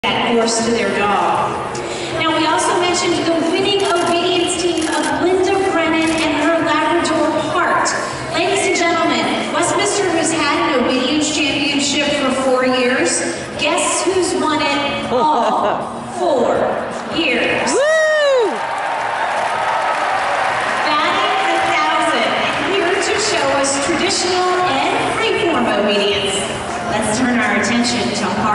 that horse to their dog. Now, we also mentioned the winning obedience team of Linda Brennan and her Labrador Hart. Ladies and gentlemen, Westminster has had an obedience championship for 4 years. Guess who's won it all 4 years? Woo! Batting 1,000, and here to show us traditional and freeform obedience. Let's turn our attention to